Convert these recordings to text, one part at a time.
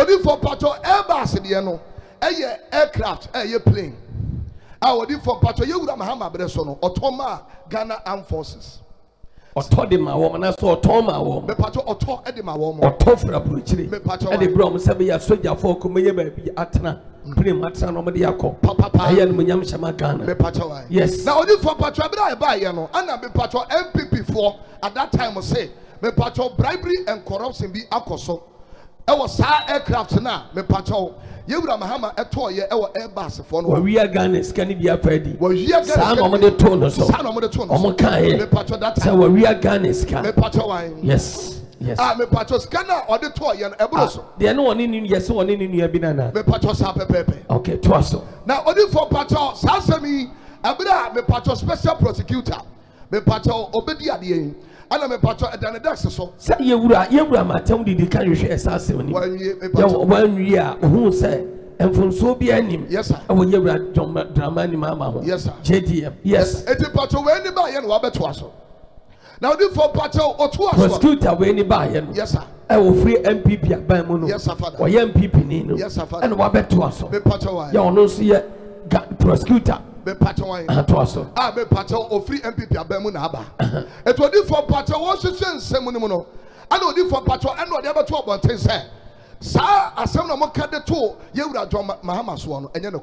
odi for pato airbus de no aircraft plane odi for pato yewura Mahama breso no otoma Ghana Armed Forces Oto de ma wo na so otoma wo me pato oto e de ma wo mo oto fra buruchiri me pato e de bro mo se be ya soja fo ko meye ba bi atena prim atena no mo de yakọ aye no nyam hyama Ghana me pato why yes na odi for pato abira e ba ye no ana me pato MPP for at that time say me pato bribery and corruption bi akoso e was aircraft na me pato yewura Mahama etoye e wo airbus for no we are Ghana scan bi apadi we are Ghana sa no de to no so sa no de to no omo kan ye me pato that time we are Ghana scan me pato why yes me pato scanner or the toy and ebro so de no oni ni yes oni ni nua bi na me pato sa pepepe okay to so now odi for pato sa semi abira me pato special prosecutor me pato obedi ade ana me pato edane dax so say yewura matam didi kan hwe esase oni wanwie a ohun say enfonso bi anim yes sir awo yewura drama ni mama ho yes sir JDM yes eti pato we ni ba ye no wabeto aso now odi for pato oto aso prosecutor we ni ba ye no yes sir e wo free MPP aban mu no yes sir father wo ye MPP ni no yes sir father and wabeto aso me pato why ya ono so ye prosecutor me pato why to aso me pato o free MPP aban mu na aba et odi for pato wo hwehwe nsem ni mu no ana odi for pato ana odi abeto obonten say sa asem na mo ka de to yewura John Mahama so no enye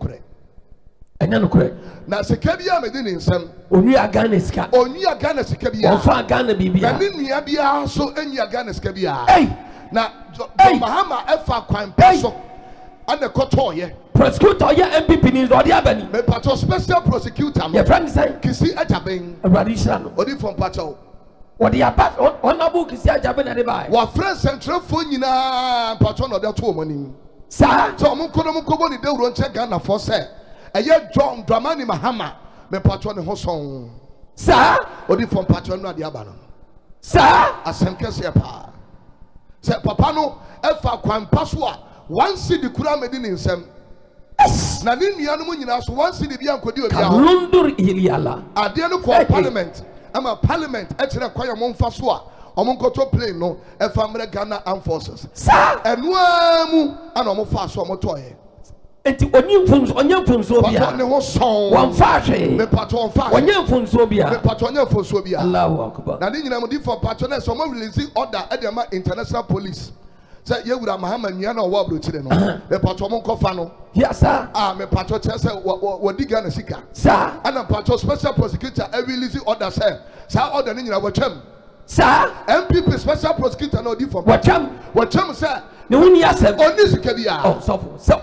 no kure na sika bia me di ni nsem onua Ghana sika bia ofa Ghana bibia na ni nua bia so enya Ghana sika bia na Mahama efa kwan peso ana kotoye prosecutor ye MPP ni odi abani me pato special prosecutor your friend say kisi Agyapong radisha no odi from pato odi aba honorable kisi Agyapong na de bai wa friend central phone nyina pato no de to omani sa so mo kobo ni dewuro nche Ghana for say eye John Dramani Mahama me pato ne ho son sa odi from pato no ade aba no sa asem kese pa se papa no efa kwan paso a one city kura me di ni nsem na ni nua no nyina so one city bia nkodi obi a lundur iliala ade no ko parliament ama parliament e kire kwaya mo mfa so a omo nkoto plane no efa mre Ghana Armed Forces sa enu amu ana omo fa so omo toye enti onye mfunso bia pato ne ho son won fa hwe me pato on fa onye mfunso bia me pato onye mfunso bia Allahu akbar na ni nyina mo di for pato na so mo release order e dey ma international police say yewura Mahama nua na owo abrochire no me pato mo nkofa no yes sir me pato che say wodi Ghana sika sir ana pato special prosecutor e release order say sa order ni nyina watwam sir MPP special prosecutor no di for watwam say ne woni asem oni sika bia oh so say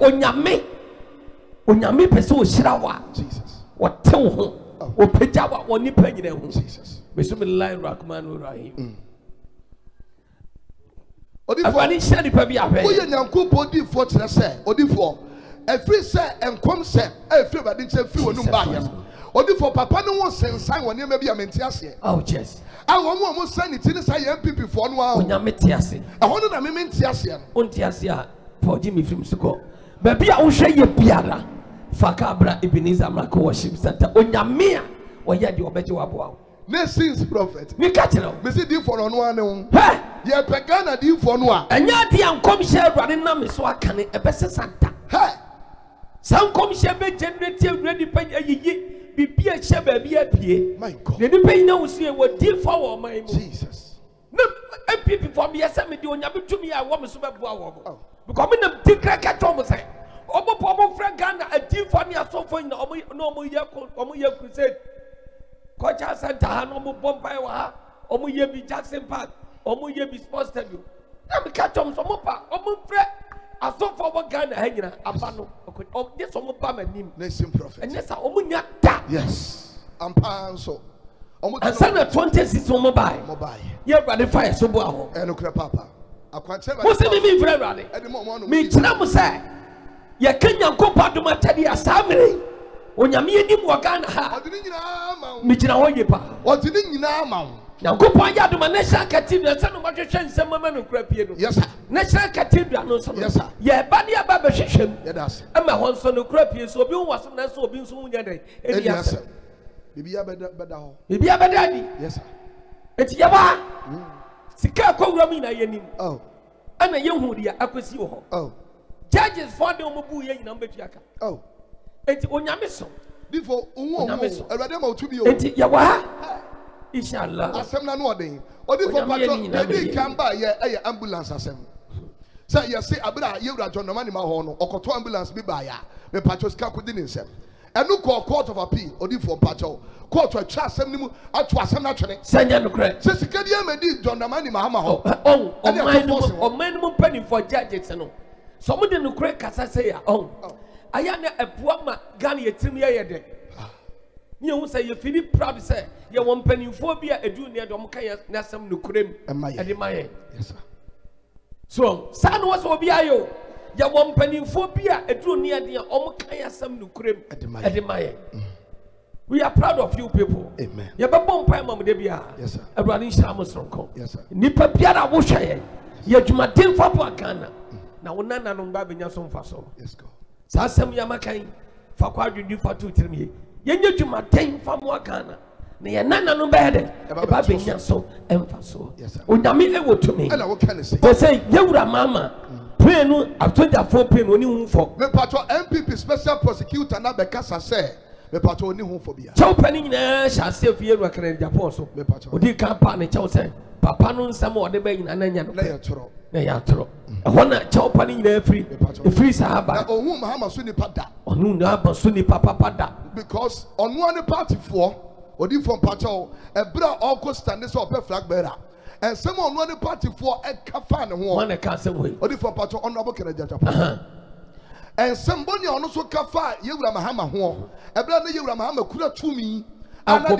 onyame pese o hirawa Jesus wotew ho o pejawa woni panyina ho Jesus bismillahir rahmanir rahim Afani shadi pa bia hwe oye nyankopɔ di fo kyerɛ sɛ odifo efiri sɛ enkom sɛ efiri bade nkyɛ firi wonum ba yɛ odifo papa no wo sensan wɔ nneɛma bi a mente ase oh yes awon mo san ni tini say MPP fo no a onyame te ase ɛhɔ no na me mente ase no onte ase a for Jimmy film siko ba bia wo hwɛ ye biara fakabra Ebenezer Amrako worship center onyame a wɔyɛ de obɛgye waboa ne since prophet me catch no me see di for no ane wo he ye pegana di for no a anya de ankom hye awurade na me so aka ne ɛbɛse santa he sankom hye be generate awurade pa ayiyi bibia hye ba bia pie my God ne nipa ina wo sie wo di for wo man mu Jesus na MPP for me yesa me di onyame tumi a wo me so bɛboa wo because me na di kraka to mo say omo friend Ghana a di for me asofo ina omo ye crusade Kocha Center ha no mo bompai wa ha omo ye bi Jackson Park omo ye bi sports stadium na me catch on so mo pa omo frɛ asofo wo Ghana ha nyina aba no o de so mo pa manim ne sim prophet and yes omo nya da yes ampa so omo and sana 26 omo buy ye brade fire so bo aho eno kra papa akwanche mo se me frɛ brade me kyerɛ mo sɛ ye Kenya nkopa do matadi asamre onyame enim wo Ghana ha odini nyina ma me gyina ho yepa odini nyina ma na nkopa ya do ma national cathedral sɛ no mahwehwɛ nsɛm ma no kra pie no yes sir national cathedral no so yes sir ye ba de aba behwehwem ye das ama hon so no kra pie so obi ho wasem na so obi nso nya dai eni asem bibia beda ho bibia beda di yes sir eti ya ba sika kwawura mi na yenim oh ana yehu dia akosi wo ho oh judges for the omobu ye nyina mbetu aka Oh. enti onyame so Before Erade ma otu bi o. enti ya wa ha inshallah Asem na no odin. Odi for patcho dey kan ba ye ambulance asem. Say you say abira yewura John Normani ma ho no okoto ambulance bi ba ya. Me patcho ska kodi ni nsem. Enu ko court of appeal odi for patcho. Court atwa asem ni mu atu asem na twene. Sanya no kre. Say sikadi amedi John Normani Mahama ho. Oh man mo penny for judges no. So mo de no kre kasa say ya aya na ebua ma Ghana yetrim ye de. Ni hu say ye fini proud say ye won pennyfo bi a edu ne de mo kan na asem no kurem e de maye. Yes sir. So san was obi ayo ye won pennyfo bi a edu ne de o mo kan asem no kurem e de maye. We are proud of you people. Amen. Ye be bom pai mam de bia. Yes sir. Awurade nhira mo sonko. Yes sir. Nipa biara wo hwe ye dwumaden fa po Ghana. Na wona nanom ba benya so mfa so. Yes God. Sa asem ya makan fa kwa dwundi fa to tirim ye. Ye nya dwumaden fa mo Ghana. Na ye nanom ba hede. E ba benya so emfa so. Yes sir. Onyame e wotumi. And I what can say? They say yewura mama. Pray no after for pay no ni hu fo. Me patcho MPP special prosecutor na be kasa say me patcho oni hu fo bia. Chow pani nyina sha se fie ru akran Agyapong so. Me patcho. Odi kan pa ne chow say papa no nsam o de ba nyina na nya no. Na ye toro. Na ya toro. Ehọ na chow pani nyina free. E free sahaba. Na ohun Mahama so ni pada. Onu na ba so ni papa pada. Because onu ani party for odi from patcho e bra all stand so pe flag bearer. And some onu ani party for e ka fa ne ho. One ka se we. Odi from patcho honorable Agyapong. And somebody on so kafa yewura Mahama ho. Ebra na yewura Mahama kura tumi. Ana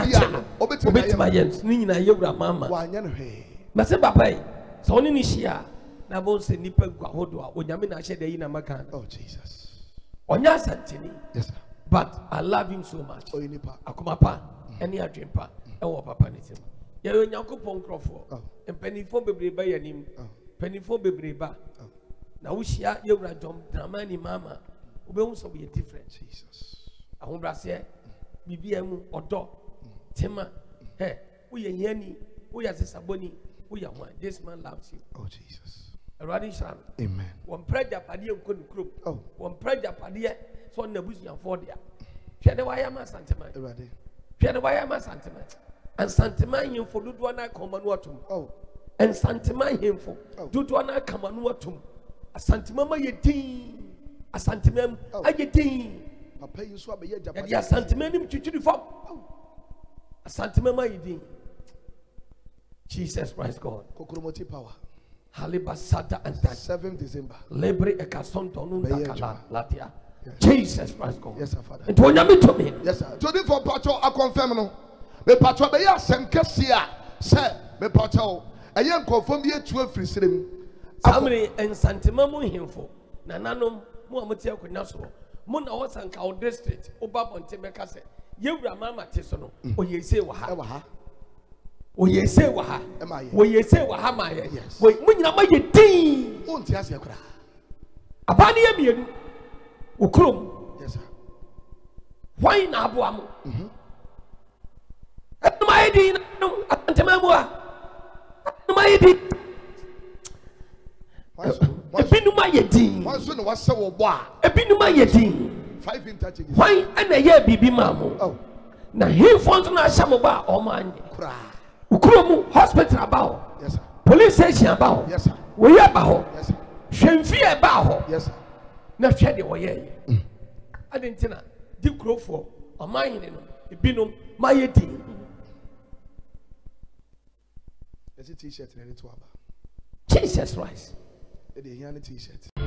obeti ma yens ni nyina yewura mama. Wa nya no he. Ma se papa yi. So oni ni hia na bo se nipa gwa hodo a onyame na hye de yi na maka. Oh Jesus. Onya santini. Yes sir. But I love him so much. Oh nipa. Akoma pa. Any adwen pa. E wo papa ni tim. Ye Onyankopon krofo. Empanifo bebreba yanim. Panifo bebreba. Na wo hia yewura John Dramani mama. Obehu so be different. Jesus. Ahobrase bibia mu odo tema hey we ye yani we ya sesaboni we ya one this man loves you. Oh Jesus. Eradi shan. Amen. One prayer pade enko no krom. Oh. One prayer pade so na busuan for dia. Hwe de waya ma sentiment. Eradi. Hwe de waya ma sentiment. And sentiment him for dodo na koma no atum. Oh. And sentiment him for dodo na koma no atum. A sentiment ma ye din. A sentiment a ye din. Papa you so be Japan. Ya sentiment nim twitwiri fam. A sentiment ma ye din. Jesus Christ God. Kokromoti power. Halibasata and 7th December. Lebre ekasonto nunta kala latia. Jesus Christ God. Yes sir Father. Ento onyame to me. Yes sir. Jodi for patcho a confirm no. Me patcho be ya asem kese a say me patcho eye confirm ye tu afiri sirem. Samre ensantema mu hemfo. Nananom mu amoti akonya so. Mu na wasanka o district oba bonte beka se. Yewura mama te so no. Oyese wa ha. E wa ha. Oyese wa ha. Oyese wa ha ma ye. We mu nyina ma ye din. Onti ase akura. Abani ye mienu. Okrom. Yes sir. Why na aboa mo? My idea, no, Antamamua. My idea. A binuma yeti. One soon was so boa. A binuma yeti. 5 in touching. Why and a year bibi mamu? Oh. Now he fonts na samoba or man. Ukrumu hospital about. Yes sir. Police station about. Yes sir. We are about. Yes sir. Shenfi about. Yes sir. Now share the way. I didn't know. Deep crow for a mine in a binum, my yeti. There's a t-shirt ready to have. Jesus Christ. The t-shirt.